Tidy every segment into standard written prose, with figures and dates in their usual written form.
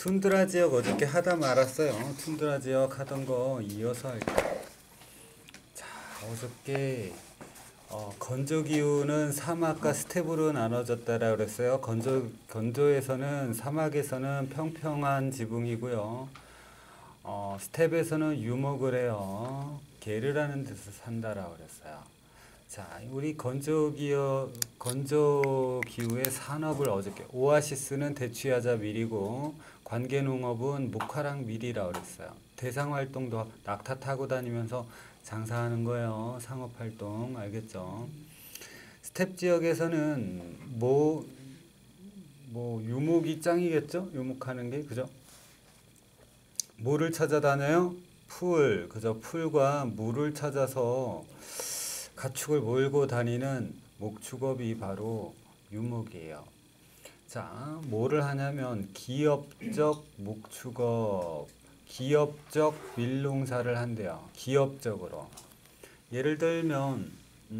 툰드라 지역 어저께 하다 말았어요. 툰드라 지역 하던 거 이어서 할게요. 자, 어저께 건조기후는 사막과 스텝으로 나눠졌다라 그랬어요. 건조에서는 사막에서는 평평한 지붕이고요. 스텝에서는 유목을 해요. 게르라는 데서 산다라 그랬어요. 자, 우리 건조기후의 산업을 어저께 오아시스는 대취하자 밀이고 관계농업은 목화랑 밀이라 그랬어요. 대상활동도 낙타 타고 다니면서 장사하는 거예요. 상업활동 알겠죠? 스텝 지역에서는 유목이 짱이겠죠? 유목하는 게 그죠? 뭐를 찾아다녀요? 풀, 그죠? 풀과 물을 찾아서 가축을 몰고 다니는 목축업이 바로 유목이에요. 자, 뭐를 하냐면 기업적 목축업, 기업적 밀농사를 한대요. 기업적으로. 예를 들면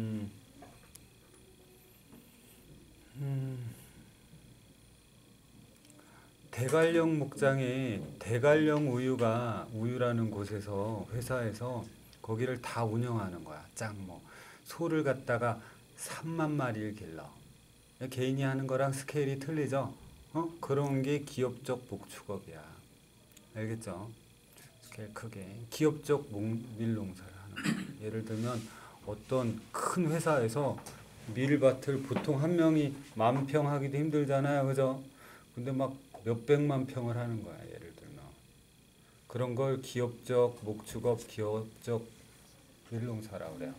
대관령 목장에 대관령 우유라는 곳에서 회사에서 거기를 다 운영하는 거야. 소를 갖다가 3만 마리를 길러. 개인이 하는 거랑 스케일이 틀리죠? 그런 게 기업적 목축업이야. 알겠죠? 스케일 크게. 기업적 밀농사를 하는 거야. 예를 들면 어떤 큰 회사에서 밀밭을 보통 한 명이 10,000평 하기도 힘들잖아요. 그죠? 근데 막 몇백만 평을 하는 거야. 예를 들면. 그런 걸 기업적 목축업, 기업적 밀농사라고 그래요.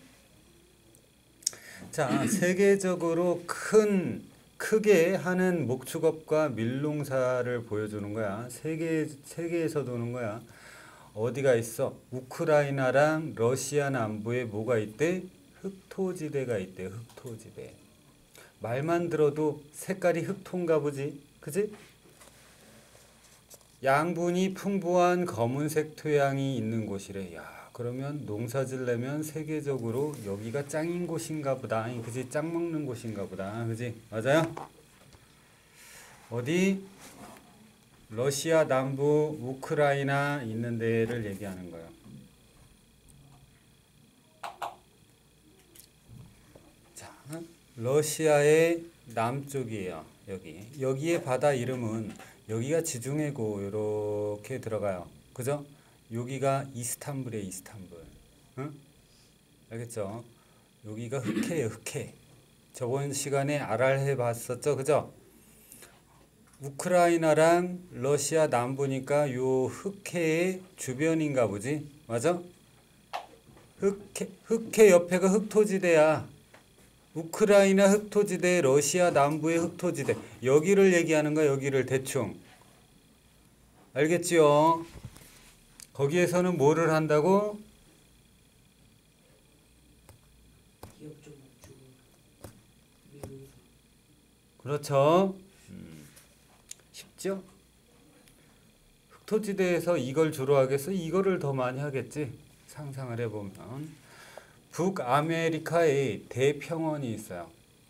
자, 세계적으로 크게 하는 목축업과 밀농사를 보여주는 거야. 세계에서 도는 거야. 어디가 있어? 우크라이나랑 러시아 남부에 뭐가 있대? 흑토지대가 있대. 흑토지대. 말만 들어도 색깔이 흑토인가 보지? 그지? 양분이 풍부한 검은색 토양이 있는 곳이래. 야, 그러면 농사 지려면 세계적으로 여기가 짱인 곳인가 보다. 그지? 짱 먹는 곳인가 보다. 그지? 맞아요? 어디? 러시아 남부 우크라이나 있는 데를 얘기하는 거예요. 자, 러시아의 남쪽이에요. 여기에 바다 이름은 여기가 지중해고 이렇게 들어가요. 그죠? 여기가 이스탄불이에요. 이스탄불. 응? 알겠죠? 여기가 흑해예요. 흑해. 저번 시간에 아랄해 봤었죠. 그죠? 우크라이나랑 러시아 남부니까 요 흑해의 주변인가 보지? 맞아? 흑해 옆에가 흑토지대야. 우크라이나 흑토지대, 러시아 남부의 흑토지대. 여기를 얘기하는 거야. 여기를 대충. 알겠지요? 거기에서는 뭐를 한다고? 기업적 목적은 밀농사. 그렇죠. 쉽죠? 흑토지대에서 이걸 주로 하겠어? 이거를 더 많이 하겠지? 상상을 해보면. 북아메리카에 대평원이 있어요.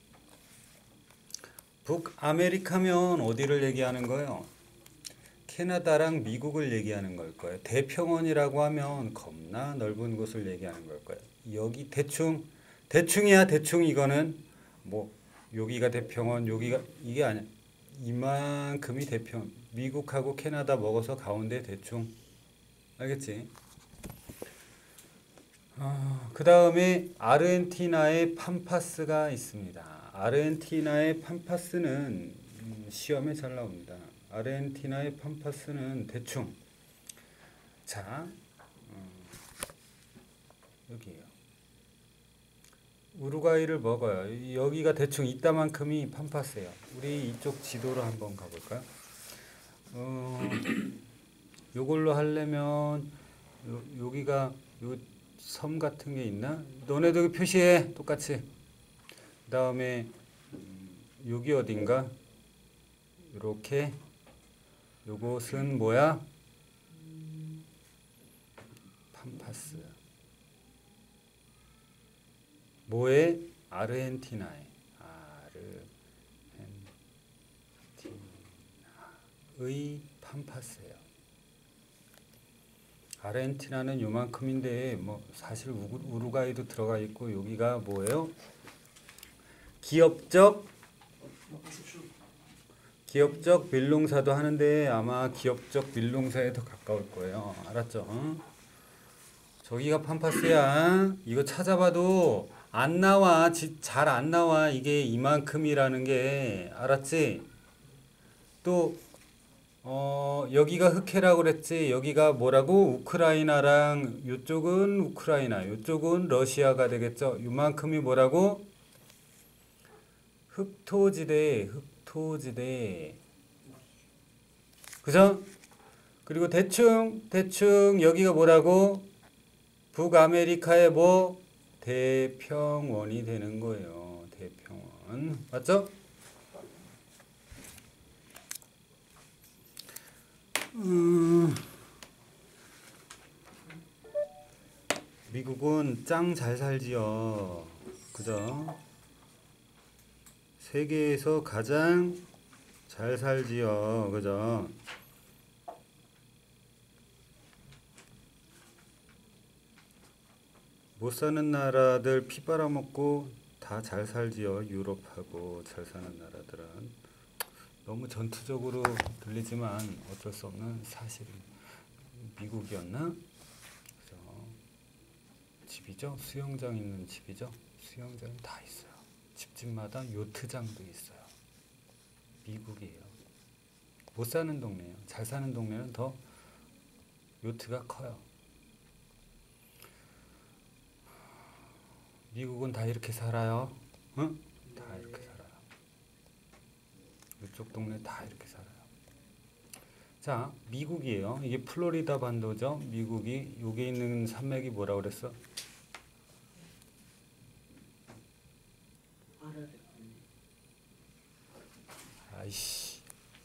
북아메리카면 어디를 얘기하는 거예요? 캐나다랑 미국을 얘기하는 걸 거예요. 대평원이라고 하면 겁나 넓은 곳을 얘기하는 걸 거예요. 여기 대충이야. 대충 이거는 뭐 여기가 대평원, 여기가 이게 아니야. 이만큼이 대평원. 미국하고 캐나다 먹어서 가운데 대충. 알겠지? 그 다음에 아르헨티나의 팜파스가 있습니다. 아르헨티나의 팜파스는 시험에 잘 나옵니다. 아르헨티나의 팜파스는 대충. 자, 여기에요. 우루과이를 먹어요. 여기가 대충 이따만큼이 팜파스예요. 우리 이쪽 지도로 한번 가볼까요? 요걸로 하려면 여기가 요 섬 같은 게 있나? 너네도 표시해. 똑같이. 그 다음에 여기 어딘가? 이렇게. 요것은 뭐야? 팜파스. 뭐에? 아르헨티나에. 팜파스예요. 아르헨티나는 요만큼인데 뭐 사실 우루과이도 들어가 있고 여기가 뭐예요? 기업적 밀농사도 하는데 아마 기업적 밀농사에 더 가까울 거예요. 알았죠? 응? 저기가 팜파스야. 이거 찾아봐도 안 나와. 잘 안 나와. 이게 이만큼이라는 게. 알았지? 또 여기가 흑해라고 그랬지. 여기가 뭐라고? 우크라이나랑 이쪽은 우크라이나, 이쪽은 러시아가 되겠죠. 이만큼이 뭐라고? 흑토지대. 그죠? 그리고 대충 여기가 뭐라고? 북아메리카의 뭐? 대평원이 되는 거예요. 대평원. 맞죠? 미국은 짱 잘 살지요. 그죠? 세계에서 가장 잘 살지요. 그죠? 못 사는 나라들 피 빨아먹고 다 잘 살지요. 유럽하고 잘 사는 나라들은. 너무 전투적으로 들리지만 어쩔 수 없는 사실은 미국이었나? 그죠? 집이죠. 수영장 있는 집이죠. 수영장이 다 있어요. 집집마다 요트장도 있어요. 미국이에요. 못 사는 동네예요. 잘 사는 동네는 더 요트가 커요. 미국은 다 이렇게 살아요. 응? 다 이렇게 살아요. 이쪽 동네 다 이렇게 살아요. 자, 미국이에요. 이게 플로리다 반도죠. 미국이 여기 있는 산맥이 뭐라 그랬어? 아이씨.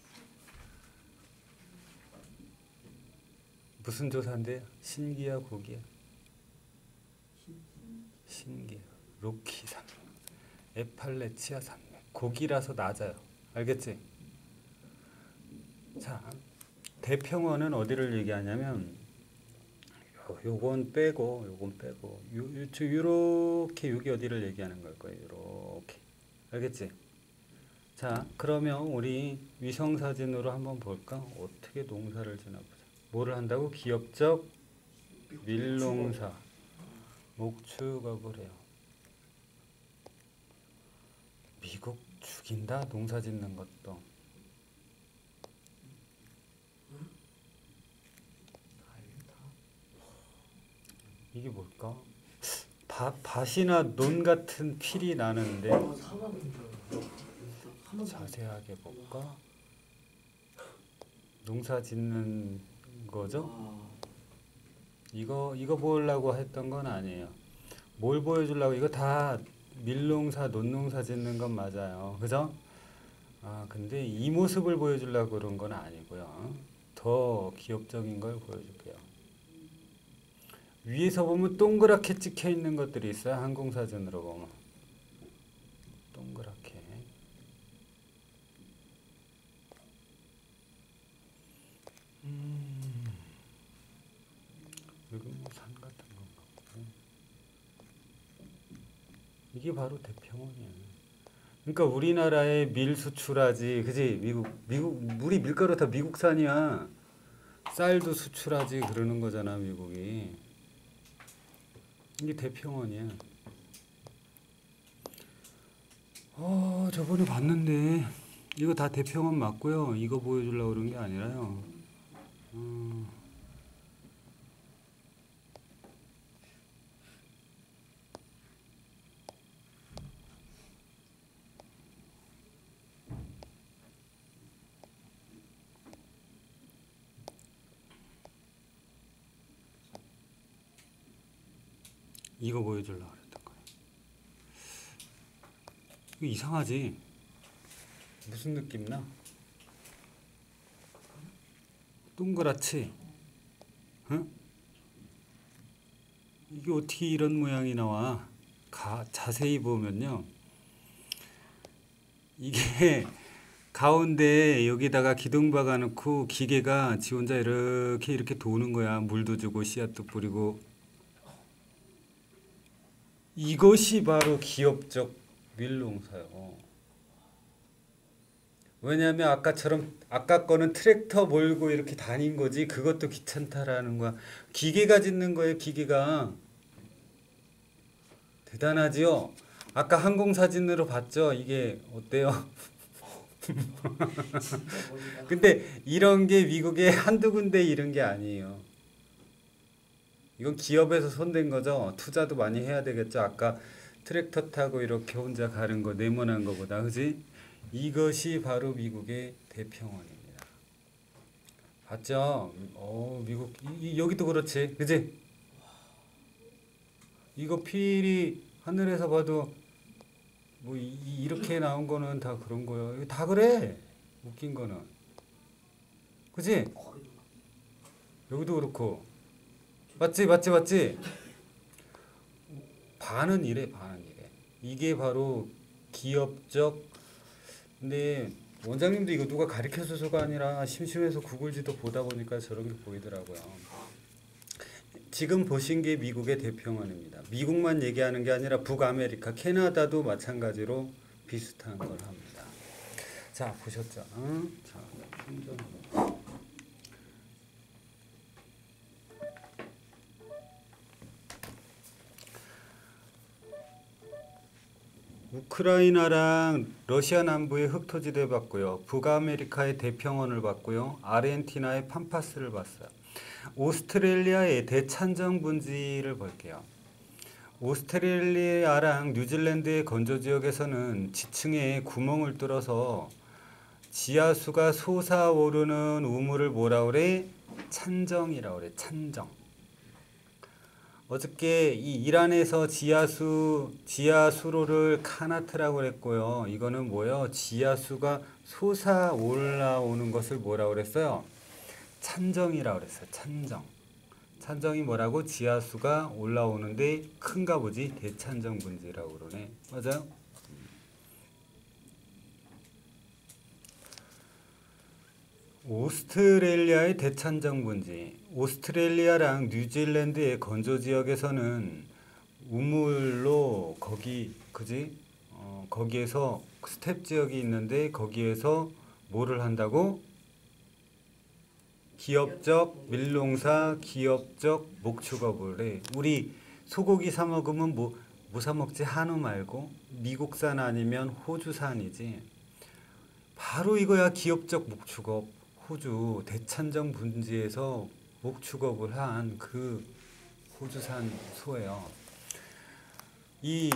무슨 조사인데? 신기야, 고기야? 신기야. 로키 산맥. 에팔레치아 산맥. 고기라서 낮아요. 알겠지? 자, 대평원은 어디를 얘기하냐면 요건 빼고 요렇게 여기 어디를 얘기하는 걸 거예요. 요렇게. 알겠지? 자, 그러면 우리 위성 사진으로 한번 볼까? 어떻게 농사를 지나 보자. 뭐를 한다고? 기업적 밀농사. 목축업을 해요. 미국 죽인다. 농사 짓는 것도. 이게 뭘까? 밭이나 논 같은 필이 나는데 자세하게 볼까? 농사 짓는 거죠? 이거 보려고 했던 건 아니에요. 뭘 보여주려고? 이거 다 밀농사, 논농사 짓는 건 맞아요. 그죠? 근데 이 모습을 보여주려고 그런 건 아니고요. 더 기업적인 걸 보여줄게요. 위에서 보면 동그랗게 찍혀 있는 것들이 있어요. 항공사진으로 보면. 동그랗게. 여기 뭐 산 같은 건 같고. 이게 바로 대평원이에요. 그러니까 우리나라에 밀 수출하지, 그지? 미국 우리 밀가루 다 미국산이야. 쌀도 수출하지 그러는 거잖아, 미국이. 이게 대평원이야. 저번에 봤는데 이거 다 대평원 맞고요. 이거 보여주려고 그런 게 아니라요. 이거 보여주려고 그랬던 거예요. 이거 이상하지? 무슨 느낌 나? 동그랗지? 응? 이게 어떻게 이런 모양이 나와? 자세히 보면요. 이게 가운데 여기다가 기둥 박아놓고 기계가 지 혼자 이렇게 도는 거야. 물도 주고 씨앗도 뿌리고. 이것이 바로 기업적 밀농사요. 왜냐하면 아까 거는 트랙터 몰고 이렇게 다닌 거지. 그것도 귀찮다라는 거야. 기계가 짓는 거예요. 기계가. 대단하지요? 아까 항공사진으로 봤죠? 이게 어때요? 진짜 머리가. 근데 이런 게 미국에 한두 군데 이런 게 아니에요. 이건 기업에서 손댄 거죠. 투자도 많이 해야 되겠죠. 아까 트랙터 타고 이렇게 혼자 가는 거 네모난 거보다, 그지? 이것이 바로 미국의 대평원입니다. 봤죠? 미국 여기도 그렇지, 그지? 이거 필이 하늘에서 봐도 뭐 이렇게 나온 거는 다 그런 거예요. 이거 다 그래. 웃긴 거는, 그지? 거기도 여기도 그렇고. 맞지? 반은 이래. 이게 바로 기업적. 근데 원장님도 이거 누가 가르쳐줘서가 아니라 심심해서 구글 지도 보다 보니까 저런 게 보이더라고요. 지금 보신 게 미국의 대평원입니다. 미국만 얘기하는 게 아니라 북아메리카, 캐나다도 마찬가지로 비슷한 걸 합니다. 자, 보셨죠? 자, 충전하고. 우크라이나랑 러시아 남부의 흑토지대 봤고요. 북아메리카의 대평원을 봤고요. 아르헨티나의 팜파스를 봤어요. 오스트레일리아의 대찬정 분지를 볼게요. 오스트레일리아랑 뉴질랜드의 건조 지역에서는 지층에 구멍을 뚫어서 지하수가 솟아오르는 우물을 뭐라 그래? 찬정이라 그래. 찬정. 어저께 이 이란에서 지하수로를 카나트라고 그랬고요. 이거는 뭐예요? 지하수가 솟아 올라오는 것을 뭐라고 그랬어요? 찬정이라고 그랬어요. 찬정. 찬정이 뭐라고? 지하수가 올라오는데 큰가 보지? 대찬정 분지라고 그러네. 맞아요? 오스트레일리아의 대찬정 분지. 오스트레일리아랑 뉴질랜드의 건조 지역에서는 우물로 거기에서 스텝 지역이 있는데 거기에서 뭐를 한다고? 기업적 밀농사, 기업적 목축업을 해. 우리 소고기 사 먹으면 뭐 사 먹지? 한우 말고 미국산 아니면 호주산이지. 바로 이거야. 기업적 목축업. 호주 대찬정 분지에서 목축업을 한 그 호주산 소예요. 이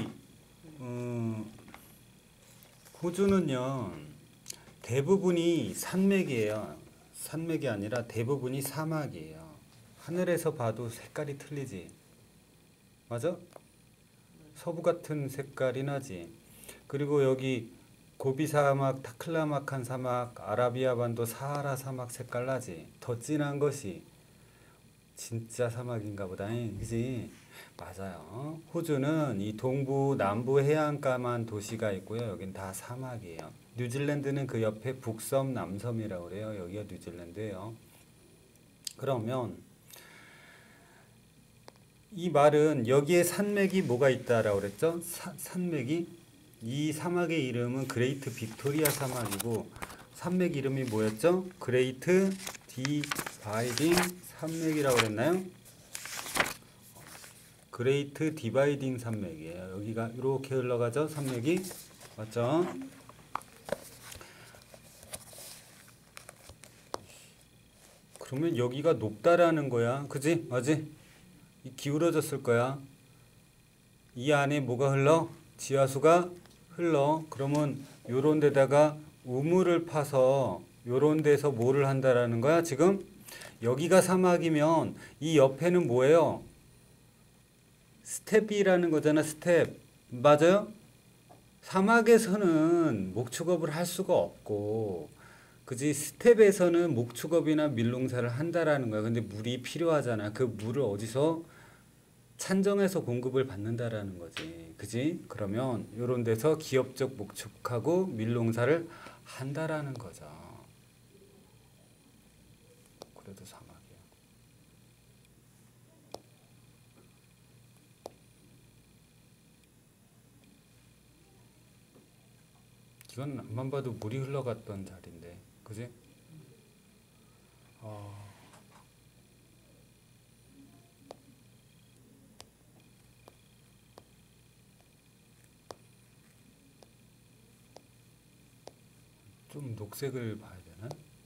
호주는요 대부분이 산맥이에요. 산맥이 아니라 대부분이 사막이에요. 하늘에서 봐도 색깔이 틀리지. 맞아? 서부 같은 색깔이 나지. 그리고 여기 고비 사막, 타클라마칸 사막, 아라비아 반도 사하라 사막 색깔 나지. 더 진한 것이 진짜 사막인가 보다. 그지? 맞아요. 호주는 이 동부, 남부 해안가만 도시가 있고요. 여긴 다 사막이에요. 뉴질랜드는 그 옆에 북섬, 남섬이라고 그래요. 여기가 뉴질랜드예요. 그러면 이 말은 여기에 산맥이 뭐가 있다라고 그랬죠? 산맥이 이 사막의 이름은 그레이트 빅토리아 사막이고 산맥 이름이 뭐였죠? 그레이트 디바이딩 산맥이라고 그랬나요? 그레이트 디바이딩 산맥이에요. 여기가 이렇게 흘러가죠? 산맥이. 맞죠? 그러면 여기가 높다라는 거야. 그지? 맞지? 기울어졌을 거야. 이 안에 뭐가 흘러? 지하수가 흘러. 그러면 요런 데다가 우물을 파서 요런 데서 뭐를 한다라는 거야 지금? 여기가 사막이면 이 옆에는 뭐예요? 스텝이라는 거잖아. 스텝. 맞아요? 사막에서는 목축업을 할 수가 없고 그지? 스텝에서는 목축업이나 밀농사를 한다라는 거야. 근데 물이 필요하잖아. 그 물을 어디서? 찬정에서 공급을 받는다라는 거지. 그지? 그러면 요런 데서 기업적 목축하고 밀농사를 한다라는 거죠. 그래도 사막이야. 이건 앞만 봐도 물이 흘러갔던 자리인데, 그지? 좀 녹색을 봐야 되나?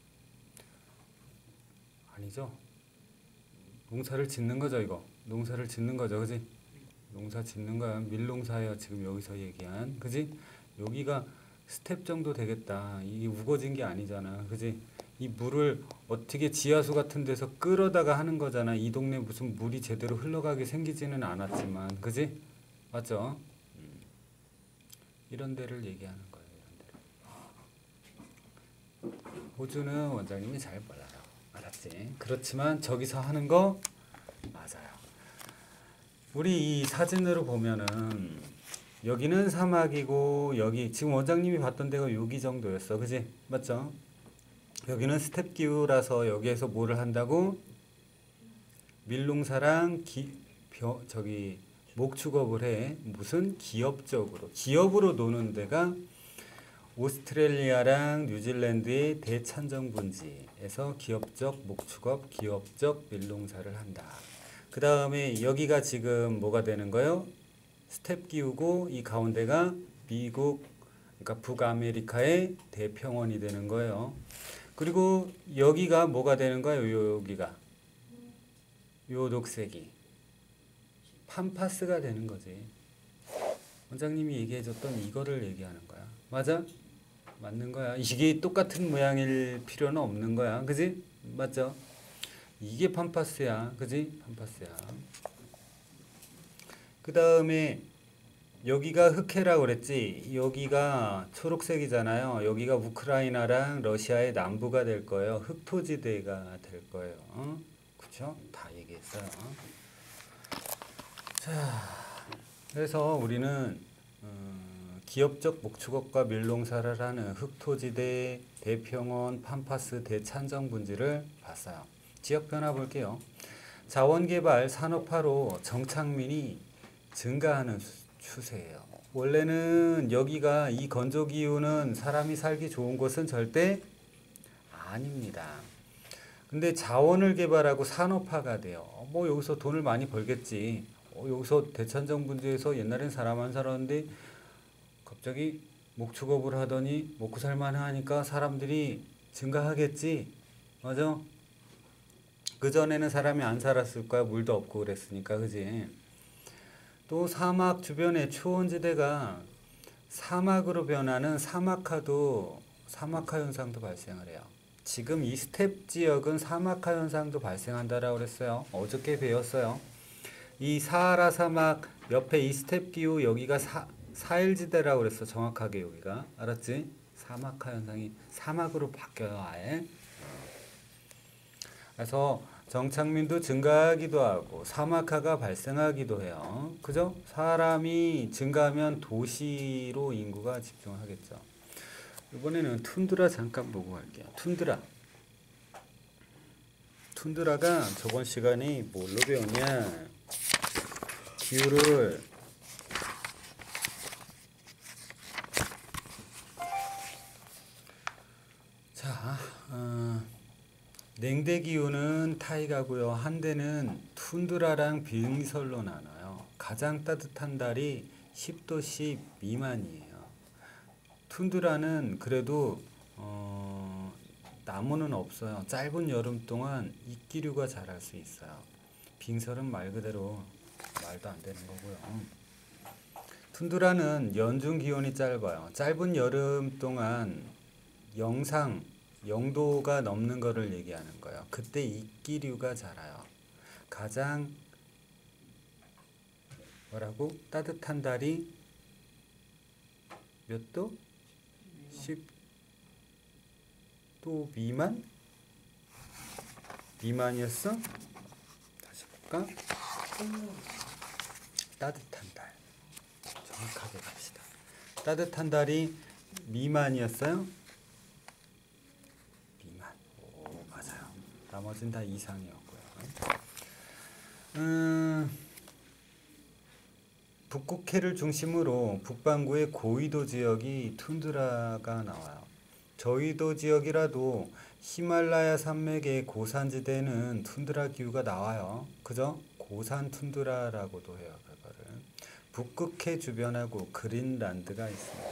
아니죠? 농사를 짓는 거죠, 이거. 농사를 짓는 거죠, 그지? 농사 짓는 거야. 밀농사예요, 지금 여기서 얘기한. 그지? 여기가 스텝 정도 되겠다. 이게 우거진 게 아니잖아. 그지? 이 물을 어떻게 지하수 같은 데서 끌어다가 하는 거잖아. 이 동네 무슨 물이 제대로 흘러가게 생기지는 않았지만. 그지? 맞죠? 이런 데를 얘기하는 거예요. 이런 데를. 호주는 원장님이 잘 몰라요. 알았지? 그렇지만 저기서 하는 거 맞아요. 우리 이 사진으로 보면은 여기는 사막이고 여기 지금 원장님이 봤던 데가 여기 정도였어. 그지? 맞죠? 여기는 스텝 기후라서 여기에서 뭐를 한다고? 밀농사랑 저기 목축업을 해. 무슨 기업으로 노는 데가 오스트레일리아랑 뉴질랜드의 대찬정 분지에서 기업적 목축업, 기업적 밀농사를 한다. 그 다음에 여기가 지금 뭐가 되는 거예요? 스텝 기후고 이 가운데가 미국, 그러니까 북아메리카의 대평원이 되는 거예요. 그리고 여기가 뭐가 되는 거예요? 여기가 요 녹색이 팜파스가 되는 거지. 원장님이 얘기해줬던 이거를 얘기하는 거야. 맞아? 맞는 거야. 이게 똑같은 모양일 필요는 없는 거야. 그지? 맞죠? 이게 팜파스야. 그지? 팜파스야. 그 다음에 여기가 흑해라고 그랬지. 여기가 초록색이잖아요. 여기가 우크라이나랑 러시아의 남부가 될 거예요. 흑토지대가 될 거예요. 그쵸? 다 얘기했어요. 자, 그래서 우리는 기업적 목축업과 밀농사를 하는 흑토지대, 대평원, 팜파스, 대찬정 분지를 봤어요. 지역 변화 볼게요. 자원개발, 산업화로 정착민이 증가하는 추세예요. 원래는 여기가 이 건조기후는 사람이 살기 좋은 곳은 절대 아닙니다. 근데 자원을 개발하고 산업화가 돼요. 뭐 여기서 돈을 많이 벌겠지. 여기서 대찬정 분지에서 옛날엔 사람 안 살았는데 갑자기 목축업을 하더니 먹고 살만하니까 사람들이 증가하겠지. 맞아? 그전에는 사람이 안 살았을 거야. 물도 없고 그랬으니까. 그지? 또 사막 주변의 초원지대가 사막으로 변하는 사막화 현상도 발생을 해요. 지금 이 스텝 지역은 사막화 현상도 발생한다라고 그랬어요. 어저께 배웠어요. 이 사하라 사막 옆에 이 스텝 기후 여기가 사헬지대라고 그랬어. 정확하게 여기가. 알았지? 사막화 현상이 사막으로 바뀌어요. 아예. 그래서 정착민도 증가하기도 하고 사막화가 발생하기도 해요. 그죠? 사람이 증가하면 도시로 인구가 집중하겠죠. 이번에는 툰드라 잠깐 보고 갈게요. 툰드라가 저번 시간에 뭘로 배웠냐? 기후를 냉대 기후는 타이가고요. 한대는 툰드라랑 빙설로 나눠요. 가장 따뜻한 달이 10도씨 미만이에요. 툰드라는 그래도 나무는 없어요. 짧은 여름 동안 이끼류가 자랄 수 있어요. 빙설은 말 그대로 말도 안 되는 거고요. 툰드라는 연중 기온이 짧아요. 짧은 여름 동안 영상 0도가 넘는 거를 얘기하는 거예요. 그때 이끼류가 자라요. 가장 뭐라고? 따뜻한 달이 몇 도? 10도 미만? 미만이었어? 다시 볼까? 따뜻한 달. 정확하게 갑시다. 따뜻한 달이 미만이었어요? 나머지는 다 이상이었고요. 북극해를 중심으로 북반구의 고위도 지역이 툰드라가 나와요. 저위도 지역이라도 히말라야 산맥의 고산지대는 툰드라 기후가 나와요. 그죠? 고산 툰드라라고도 해요. 그거를. 북극해 주변하고 그린란드가 있습니다.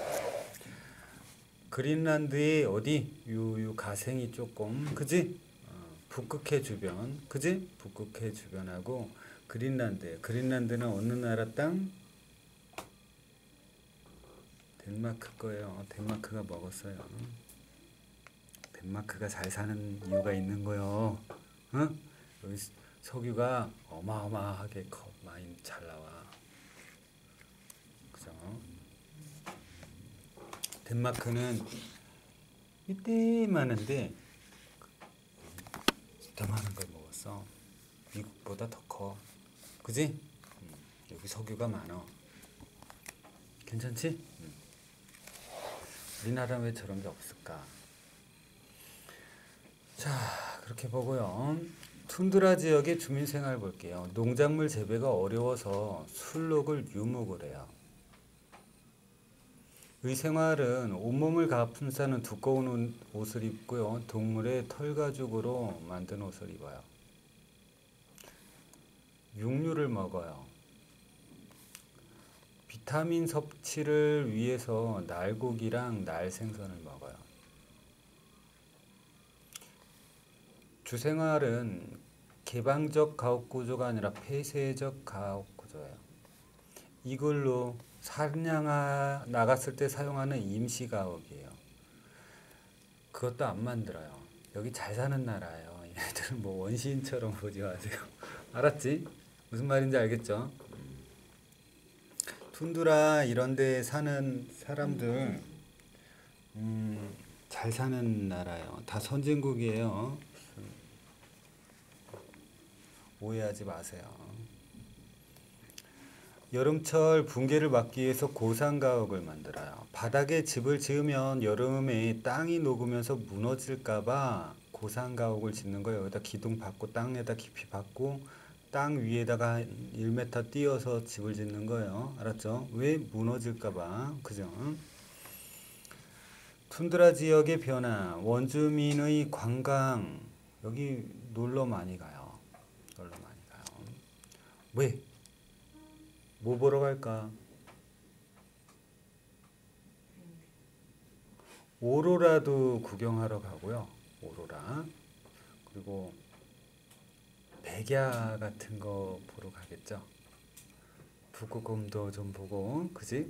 그린란드의 어디? 요 가생이 조금 그지? 북극해 주변 그지? 북극해 주변하고 그린란드. 그린란드는 어느 나라 땅? 덴마크 거예요. 덴마크가 먹었어요. 덴마크가 잘 사는 이유가 있는 거요. 응? 여기 석유가 어마어마하게 많이 잘 나와. 그죠? 덴마크는 이때 많은데 진짜 많은 걸 먹었어. 미국보다 더 커. 그지? 여기 석유가 많어. 괜찮지? 우리나라는 왜 저런 게 없을까? 자, 그렇게 보고요. 툰드라 지역의 주민 생활 볼게요. 농작물 재배가 어려워서 술록을 유목을 해요. 의 생활은 온몸을 가품싸는 두꺼운 옷을 입고요. 동물의 털 가죽으로 만든 옷을 입어요. 육류를 먹어요. 비타민 섭취를 위해서 날고기랑 날생선을 먹어요. 주생활은 개방적 가옥구조가 아니라 폐쇄적 가옥구조예요. 이걸로 사냥 나갔을 때 사용하는 임시가옥이에요. 그것도 안 만들어요. 여기 잘 사는 나라예요. 얘네들은 뭐 원시인처럼 보지 마세요. 알았지? 무슨 말인지 알겠죠? 툰드라 이런 데 사는 사람들 잘 사는 나라예요. 다 선진국이에요. 오해하지 마세요. 여름철 붕괴를 막기 위해서 고산가옥을 만들어요. 바닥에 집을 지으면 여름에 땅이 녹으면서 무너질까봐 고산가옥을 짓는 거예요. 여기다 기둥 받고 땅에다 깊이 받고 땅 위에다가 1m 띄어서 집을 짓는 거예요. 알았죠? 왜? 무너질까봐. 그죠? 툰드라 지역의 변화, 원주민의 관광. 여기 놀러 많이 가요. 놀러 많이 가요. 왜? 뭐 보러 갈까? 오로라도 구경하러 가고요. 오로라. 그리고 백야 같은 거 보러 가겠죠. 북극곰도 좀 보고, 그지?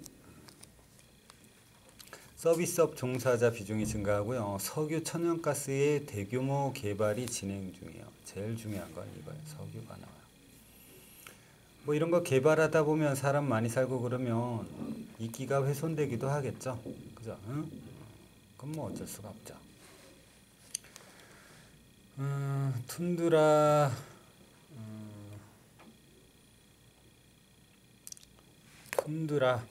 서비스업 종사자 비중이 증가하고요. 석유 천연가스의 대규모 개발이 진행 중이에요. 제일 중요한 건 이거예요. 석유가 나와요. 뭐 이런 거 개발하다 보면 사람 많이 살고 그러면 이끼가 훼손되기도 하겠죠. 그죠? 응? 그건 뭐 어쩔 수가 없죠. 툰드라 툰드라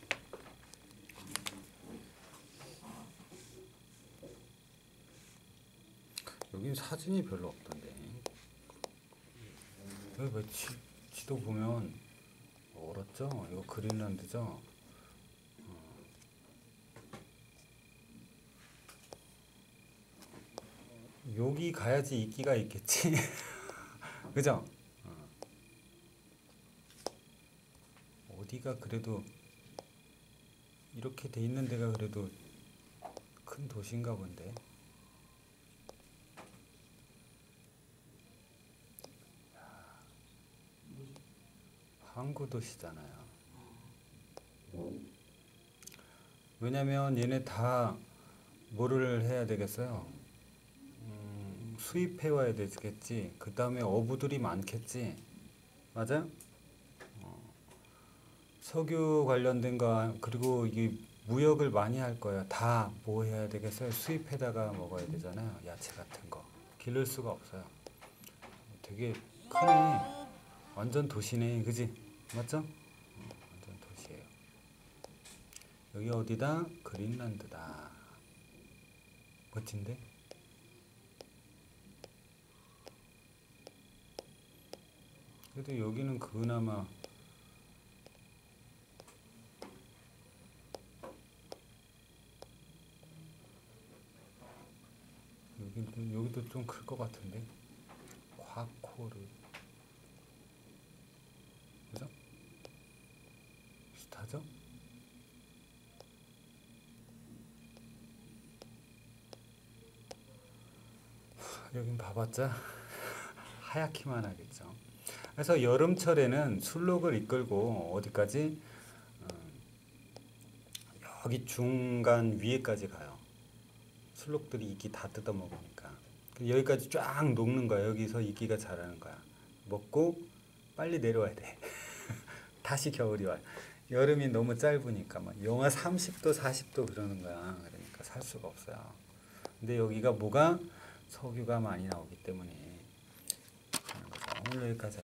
여긴 사진이 별로 없던데. 여기 왜 지도 보면 얼었죠? 이거 그린란드죠? 여기 가야지 이끼가 있겠지. 그죠? 어디가 그래도 이렇게 돼 있는 데가 그래도 큰 도시인가 본데. 항구 도시잖아요. 왜냐면 얘네 다 뭐를 해야 되겠어요? 수입해 와야 되겠지. 그 다음에 어부들이 많겠지. 맞아? 석유 관련된 거 그리고 이게 무역을 많이 할 거야. 다 뭐 해야 되겠어요? 수입해다가 먹어야 되잖아요. 야채 같은 거 기를 수가 없어요. 되게 크네. 완전 도시네, 그지? 맞죠? 완전 도시예요. 여기 어디다? 그린란드다. 멋진데? 그래도 여기는 그나마 여기도 좀 클 것 같은데. 과코르 그죠? 비슷하죠? 여긴 봐봤자 하얗기만 하겠죠. 그래서 여름철에는 술록을 이끌고 어디까지? 여기 중간 위에까지 가요. 술록들이 이끼 다 뜯어먹으니까. 여기까지 쫙 녹는 거야. 여기서 이끼가 자라는 거야. 먹고 빨리 내려와야 돼. 다시 겨울이 와요. 여름이 너무 짧으니까 막 영하 30도, 40도 그러는 거야. 그러니까 살 수가 없어요. 근데 여기가 뭐가 석유가 많이 나오기 때문에 오늘 여기까지.